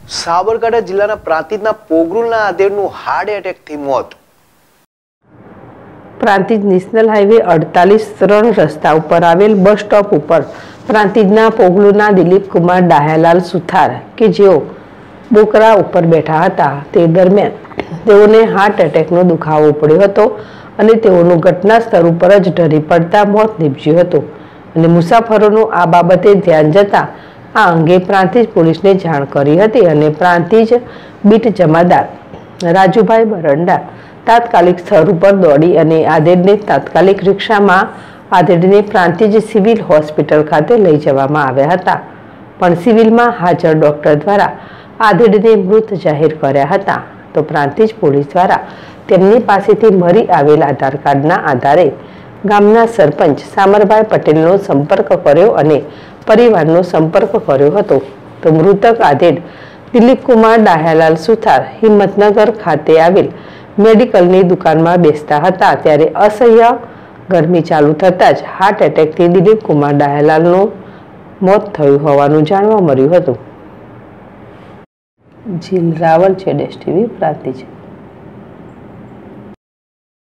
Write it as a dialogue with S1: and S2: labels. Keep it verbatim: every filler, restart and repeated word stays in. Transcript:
S1: સાબરકાંઠા જિલ્લાના પ્રાંતિજના પોગરુલના આધેડનું હાર્ટ એટેકથી મોત.
S2: Prantij national highway અડતાલીસ ત્રણ રસ્તા ઉપર આવેલ બસ સ્ટોપ ઉપર પ્રાંતિજના પોગલુના દિલીપ કુમાર ડાહ્યાલાલ સુથાર કે જેઓ બોકરા ઉપર બેઠા હતા તે દરમિયાન તેઓને હાર્ટ એટેકનો દુખાવો પડ્યો હતો અને તેઓનું ઘટના સ્થળ ઉપર જ ઢળી પડતા મોત નીપજ્યું હતું. અને મુસાફરોનું આ બાબતે ધ્યાન જતા આ અંગે પ્રાંતિજ પોલીસને જાણ કરી હતી અને પ્રાંતિજ બીટ જમાદાર રાજુભાઈ બરંડા તાત્કાલિક સ્થળ ઉપર દોડી અને આધેડને તાત્કાલિક રિક્ષામાં આધેડને પ્રાંતિજ સિવિલ હોસ્પિટલ ખાતે લઈ જવામાં આવ્યા હતા. પણ સિવિલમાં હાજર ડોક્ટર દ્વારા આધેડને મૃત જાહેર કર્યા હતા. તો પ્રાંતિજ પોલીસ દ્વારા તેમની પાસેથી મળી આવેલ આધાર કાર્ડના આધારે ગામના સરપંચ સામરભાઈ પટેલનો સંપર્ક કર્યો અને પરિવારનો સંપર્ક કર્યો હતો. તો મૃતક આધેડ દિલીપ કુમાર ડાહ્યાલાલ સુથાર હિંમતનગર ખાતે આવેલ મેડિકલની દુકાનમાં બેસતા હતા ત્યારે અસહ્ય ગરમી ચાલુ થતાં જ હાર્ટ એટેકથી દિલીપ કુમાર ડાહ્યાલાલનું મોત થયું હોવાનું જાણવા મળ્યું હતું. જીલ રાવલ છે, ડેશ ટીવી પ્રાંતિજ.